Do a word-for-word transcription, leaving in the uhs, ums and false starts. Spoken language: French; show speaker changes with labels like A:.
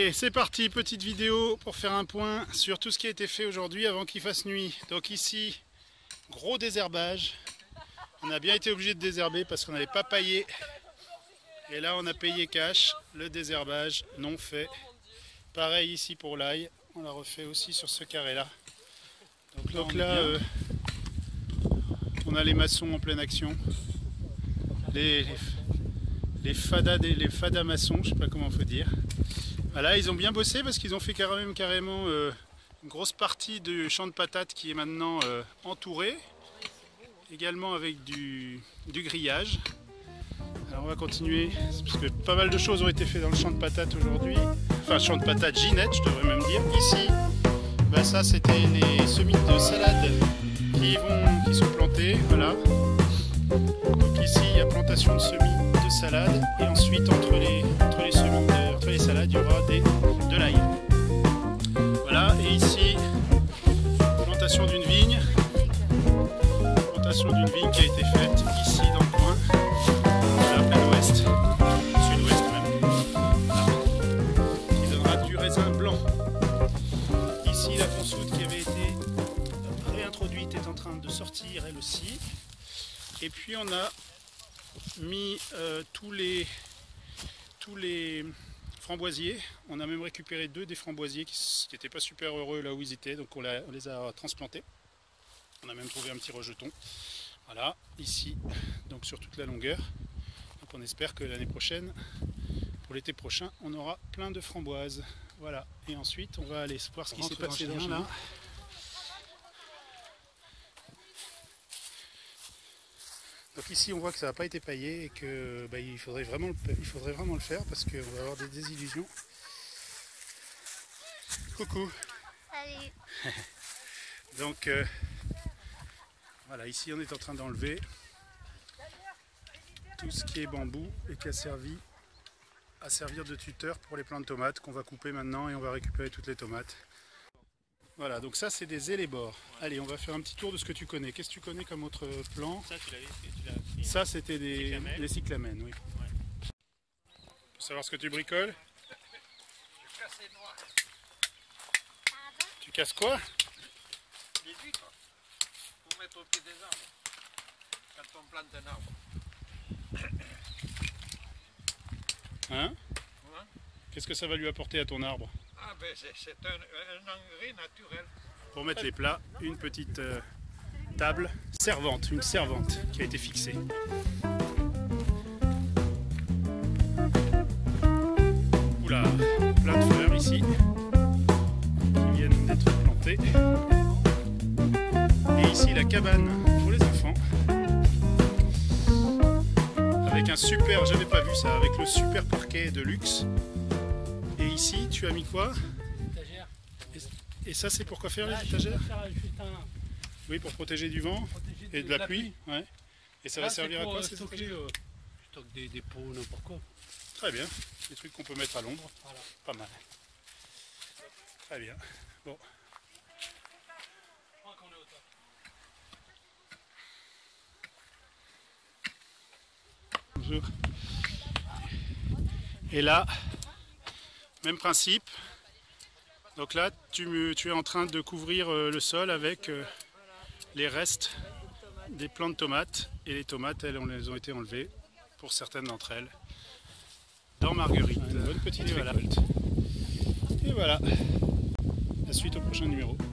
A: Allez, c'est parti, petite vidéo pour faire un point sur tout ce qui a été fait aujourd'hui avant qu'il fasse nuit. Donc ici, gros désherbage. On a bien été obligé de désherber parce qu'on n'avait pas paillé. Et là, on a payé cash, le désherbage non fait. Pareil ici pour l'ail, on l'a refait aussi sur ce carré-là. Donc là, Donc là euh, on a les maçons en pleine action. Les, les, les, fadas, les fadas maçons, je sais pas comment il faut dire. Voilà, ils ont bien bossé parce qu'ils ont fait carrément, carrément euh, une grosse partie du champ de patates qui est maintenant euh, entouré. Également avec du, du grillage. Alors on va continuer, parce que pas mal de choses ont été faites dans le champ de patates aujourd'hui. Enfin, champ de patates Ginette, je devrais même dire. Ici, bah ça c'était les semis de salade qui, vont, qui sont plantés. Voilà. Donc ici, il y a plantation de semis de salade. Et ensuite, entre les, entre les semis, de, entre les salades, il y aura des, de l'ail. Voilà. Et ici, plantation d'une vigne. Plantation d'une vigne qui a été faite ici dans le coin. Voilà, plein ouest, sud-ouest même. Voilà. Qui donnera du raisin blanc. Ici, la consoude qui avait été réintroduite est en train de sortir elle aussi. Et puis on a mis euh, tous les tous les framboisiers. On a même récupéré deux des framboisiers qui n'étaient pas super heureux là où ils étaient, donc on, a, on les a transplantés. On a même trouvé un petit rejeton. Voilà, ici, donc sur toute la longueur. Donc on espère que l'année prochaine, pour l'été prochain, on aura plein de framboises. Voilà, et ensuite on va aller voir ce qui s'est passé dans là. Donc ici on voit que ça n'a pas été paillé et que bah, il, faudrait vraiment le, il faudrait vraiment le faire parce qu'on va avoir des désillusions. Coucou.
B: Salut.
A: Donc euh, voilà, ici on est en train d'enlever tout ce qui est bambou et qui a servi à servir de tuteur pour les plants de tomates qu'on va couper maintenant et on va récupérer toutes les tomates. Voilà, donc ça c'est des élébores. Allez, on va faire un petit tour de ce que tu connais. Qu'est-ce que tu connais comme autre plant?
C: Ça, tu l'as
A: Ça c'était des
C: cyclamènes.
A: Les cyclamènes, oui.
C: Ouais.
A: Pour savoir ce que tu bricoles.
C: Je casse les noix.
A: Tu casses quoi?
C: Les huîtres. Pour mettre au pied des arbres. Quand on plante un arbre.
A: Hein?
C: Ouais.
A: Qu'est-ce que ça va lui apporter à ton arbre?
C: Ah ben c'est un, un engrais naturel.
A: Pour mettre les plats, une petite euh, table servante, une servante qui a été fixée. Oula, plein de fleurs ici qui viennent d'être plantées. Et ici la cabane pour les enfants. Avec un super, j'avais pas vu ça, avec le super parquet de luxe. Et ici, tu as mis quoi?
D: Étagère.
A: Et, et ça, c'est pour quoi faire
D: Là,
A: les étagères?
D: un...
A: Oui, pour protéger du vent
D: protéger
A: et de, de la, la pluie. pluie. Ouais. Et ça
D: Là,
A: va servir à quoi
D: euh,
A: ces
D: stocker,
A: étagères?
D: euh, Je stocke des, des pots, n'importe quoi.
A: Très bien. Des trucs qu'on peut mettre à l'ombre.
D: Voilà.
A: Pas mal. Très bien. Bon.
D: Je crois qu'on est au top.
A: Bonjour. Et là, même principe. Donc là, tu, tu es en train de couvrir le sol avec les restes des plants de tomates. Et les tomates, elles, elles ont été enlevées, pour certaines d'entre elles, dans Marguerite. Une bonne petite récolte. Et voilà. La suite au prochain numéro.